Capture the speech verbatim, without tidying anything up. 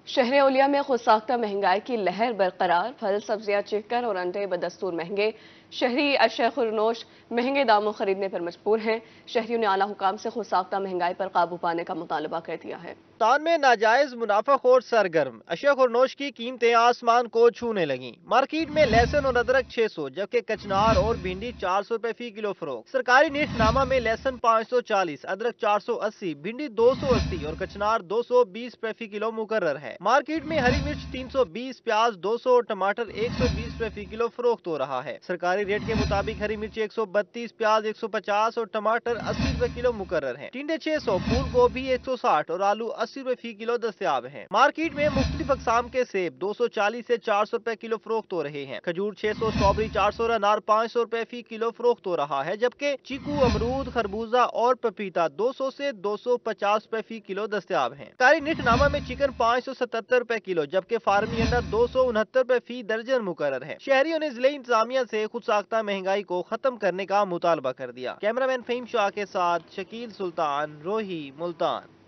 شہر اولیا میں خود ساختہ مہنگائی کی لہر برقرار، پھل سبزیاں چکن اور انڈے بدستور مہنگے۔ شہری اشیاء خورنوش مہنگے داموں خریدنے پر مجبور ہیں۔ شہریوں نے اعلیٰ حکام سے خود ساختہ مہنگائی پر قابو پانے کا مطالبہ کر دیا ہے۔ ملتان میں ناجائز منافع خور سرگرم، اشیاء خورنوش کی قیمتیں آسمان کو چھونے لگیں۔ مارکیٹ میں لہسن اور ادرک چھ سو جبکہ کچنار اور بھنڈی چار سو روپے فی کلو فروخت۔ سرکاری نیٹ نامہ میں لہسن پانچ سو چالیس، ادرک چار سو اسی، بھنڈی دو سو اسی اور کچنار دو سو بیس روپے فی کلو مقرر ہے۔ مارکیٹ میں ہری مرچ تین سو بیس، پیاز دو سو اور ٹماٹر ایک سو بیس روپے فی کلو فروخت ہو رہا ہے۔ سرکاری ریٹ کے مطابق ہری مرچ ایک سو بتیس، پیاز ایک سو پچاس اور ٹماٹر اسی روپے کلو مقرر ہے۔ ٹنڈے چھ سو، پھول گوبھی ایک سو ساٹھ اور آلو اسی روپے فی کلو دستیاب ہیں۔ مارکیٹ میں مختلف اقسام کے سیب دو سو چالیس سے چار سو روپے کلو فروخت ہو رہے ہیں۔ کھجور چھ سو، اسٹرابری چار سو اور انار پانچ سو روپے فی کلو فروخت ہو رہا ہے، جبکہ چیکو، امرود، خربوزہ اور پپیتا دو سو سے دو سو پچاس روپے فی کلو دستیاب ہیں۔ سرکاری نیٹ نامہ میں چکن پانچ سو ستتر روپے کلو جبکہ فارمی انڈا دو سو انہتر روپے فی درجن مقرر ہے۔ شہریوں نے ضلعی انتظامیہ سے خود ساختہ مہنگائی کو ختم کرنے کا مطالبہ کر دیا۔ کیمرہ مین فہیم شاہ کے ساتھ شکیل سلطان، روہی، ملتان۔